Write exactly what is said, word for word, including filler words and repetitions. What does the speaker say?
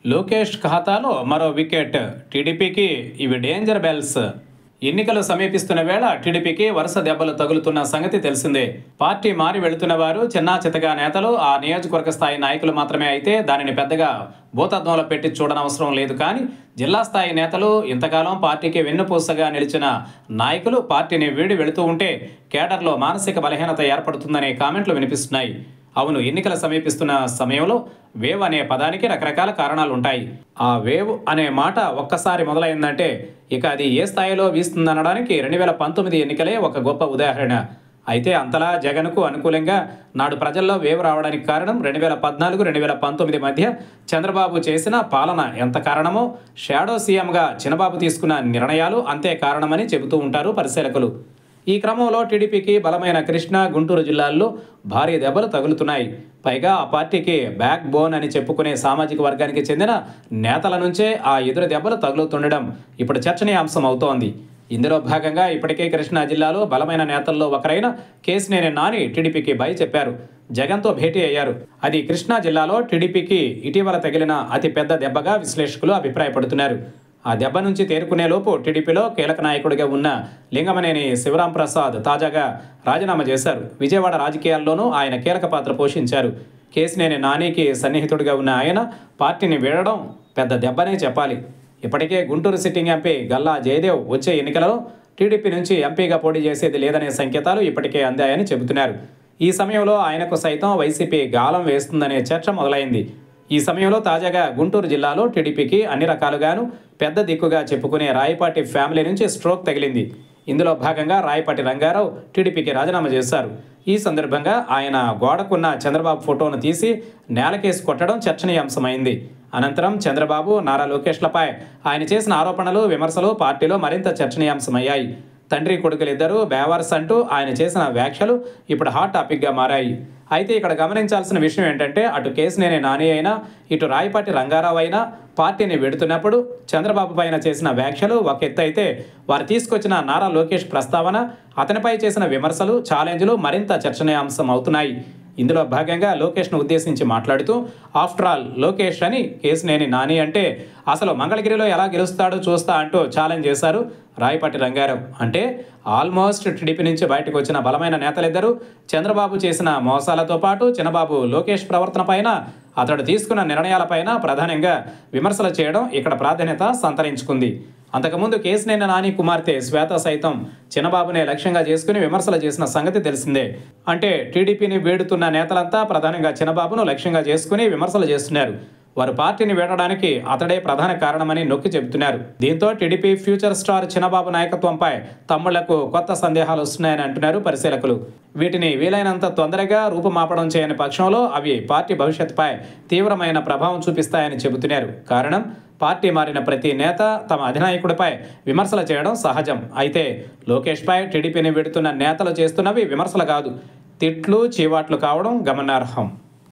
లోకేష్ ఖాతాలో మరో వికెట్. టీడీపీకి ఇవి డేంజర్ బెల్స్. ఎన్నికలు సమీపిస్తున్న వేళ టీడీపీకి వరుస దెబ్బలు తగులుతున్న సంగతి తెలిసిందే. పార్టీ మారి వెళుతున్న వారు చిన్నా చితగా నేతలు, ఆ నియోజకవర్గ స్థాయి నాయకులు మాత్రమే అయితే దానిని పెద్దగా భూతద్దంలో పెట్టి చూడనవసరం లేదు. కానీ జిల్లా స్థాయి నేతలు, ఇంతకాలం పార్టీకి వెన్నుపూసగా నిలిచిన నాయకులు పార్టీని వీడి వెళుతూ ఉంటే కేడర్లో మానసిక బలహీనత ఏర్పడుతుందనే కామెంట్లు వినిపిస్తున్నాయి. అవును, ఎన్నికలు సమీపిస్తున్న సమయంలో వేవ్ అనే పదానికి రకరకాల కారణాలు ఉంటాయి. ఆ వేవ్ అనే మాట ఒక్కసారి మొదలైందంటే ఇక అది ఏ స్థాయిలో వీస్తుందనడానికి రెండు వేల పంతొమ్మిది ఎన్నికలే ఒక గొప్ప ఉదాహరణ. అయితే అంతలా జగన్కు అనుకూలంగా నాడు ప్రజల్లో వేవ్ రావడానికి కారణం రెండు వేల పద్నాలుగు రెండు వేల పంతొమ్మిది మధ్య చంద్రబాబు చేసిన పాలన ఎంత కారణమో, షాడో సీఎంగా చినబాబు తీసుకున్న నిర్ణయాలు అంతే కారణమని చెబుతూ ఉంటారు పరిశీలకులు. ఈ క్రమంలో టీడీపీకి బలమైన కృష్ణా, గుంటూరు జిల్లాల్లో భారీ దెబ్బలు తగులుతున్నాయి. పైగా ఆ పార్టీకి బ్యాక్ బోన్ అని చెప్పుకునే సామాజిక వర్గానికి చెందిన నేతల నుంచే ఆ ఎదురు దెబ్బలు తగులుతుండడం ఇప్పుడు చర్చనీయాంశం అవుతోంది. ఇందులో భాగంగా ఇప్పటికే కృష్ణా జిల్లాలో బలమైన నేతల్లో ఒకరైన కేశినేని నాని టీడీపీకి బై చెప్పారు. జగన్తో భేటీ అయ్యారు. అది కృష్ణా జిల్లాలో టీడీపీకి ఇటీవల తగిలిన అతిపెద్ద దెబ్బగా విశ్లేషకులు అభిప్రాయపడుతున్నారు. ఆ దెబ్బ నుంచి తేరుకునేలోపు టీడీపీలో కీలక నాయకుడిగా ఉన్న లింగమనేని శివరాంప్రసాద్ తాజాగా రాజీనామా చేశారు. విజయవాడ రాజకీయాల్లోనూ ఆయన కీలక పాత్ర పోషించారు. కేశినేని నానికి సన్నిహితుడిగా ఉన్న ఆయన పార్టీని వీడడం పెద్ద దెబ్బనే చెప్పాలి. ఇప్పటికే గుంటూరు సిట్టింగ్ ఎంపీ గల్లా జయదేవ్ వచ్చే ఎన్నికలలో టీడీపీ నుంచి ఎంపీగా పోటీ చేసేది లేదనే సంకేతాలు ఇప్పటికే అందాయని చెబుతున్నారు. ఈ సమయంలో ఆయనకు సైతం వైసీపీ గాలం వేస్తుందనే చర్చ మొదలైంది. ఈ సమయంలో తాజాగా గుంటూరు జిల్లాలో టీడీపీకి అన్ని రకాలుగాను పెద్ద దిక్కుగా చెప్పుకునే రాయపాటి ఫ్యామిలీ నుంచి స్ట్రోక్ తగిలింది. ఇందులో భాగంగా రాయపాటి రంగారావు టీడీపీకి రాజీనామా చేశారు. ఈ సందర్భంగా ఆయన గోడకున్న చంద్రబాబు ఫోటోను తీసి నేలకేసి కొట్టడం చర్చనీయాంశమైంది. అనంతరం చంద్రబాబు, నారా లోకేష్లపై ఆయన చేసిన ఆరోపణలు, విమర్శలు పార్టీలో మరింత చర్చనీయాంశమయ్యాయి. తండ్రి కొడుకులిద్దరూ బేవర్స్ అంటూ ఆయన చేసిన వ్యాఖ్యలు ఇప్పుడు హాట్ టాపిక్గా మారాయి. అయితే ఇక్కడ గమనించాల్సిన విషయం ఏంటంటే అటు కేశినేని నాని అయినా, ఇటు రాయపాటి రంగారావు అయినా పార్టీని వెడుతున్నప్పుడు చంద్రబాబు పైన చేసిన వ్యాఖ్యలు ఒక ఎత్తు అయితే, వారు తీసుకొచ్చిన నారా లోకేష్ ప్రస్తావన, అతనిపై చేసిన విమర్శలు, ఛాలెంజ్లు మరింత చర్చనీయాంశం అవుతున్నాయి. ఇందులో భాగంగా లోకేష్ను ఉద్దేశించి మాట్లాడుతూ ఆఫ్టర్ ఆల్ లోకేష్ అని కేశినేని నాని అంటే అసలు మంగళగిరిలో ఎలా గెలుస్తాడో చూస్తా అంటూ ఛాలెంజ్ చేశారు రాయపాటి రంగారావు. అంటే ఆల్మోస్ట్ టీడీపీ నుంచి బయటకు వచ్చిన బలమైన నేతలిద్దరూ చంద్రబాబు చేసిన మోసాలతో పాటు చినబాబు లోకేష్ ప్రవర్తన పైన, అతడు తీసుకున్న నిర్ణయాలపైన ప్రధానంగా విమర్శలు చేయడం ఇక్కడ ప్రాధాన్యత సంతరించుకుంది. అంతకుముందు కేశినేని నాని కుమార్తె శ్వేత సైతం చినబాబునే లక్ష్యంగా చేసుకుని విమర్శలు చేసిన సంగతి తెలిసిందే. అంటే టీడీపీని వేడుతున్న నేతలంతా ప్రధానంగా చినబాబును లక్ష్యంగా చేసుకుని విమర్శలు చేస్తున్నారు. వారు పార్టీని వీడడానికి అతడే ప్రధాన కారణమని నొక్కి చెబుతున్నారు. దీంతో టీడీపీ ఫ్యూచర్ స్టార్ చినబాబు నాయకత్వంపై తమ్ముళ్లకు కొత్త సందేహాలు వస్తున్నాయని అంటున్నారు పరిశీలకులు. వీటిని వీలైనంత తొందరగా రూపుమాపడం చేయని పక్షంలో అవి పార్టీ భవిష్యత్తుపై తీవ్రమైన ప్రభావం చూపిస్తాయని చెబుతున్నారు. కారణం, పార్టీ మారిన ప్రతి నేత తమ అధినాయకుడిపై విమర్శలు చేయడం సహజం. అయితే లోకేష్పై టీడీపీని వీడుతున్న నేతలు చేస్తున్నవి విమర్శలు కాదు, తిట్లు, చీవాట్లు కావడం గమనార్హం.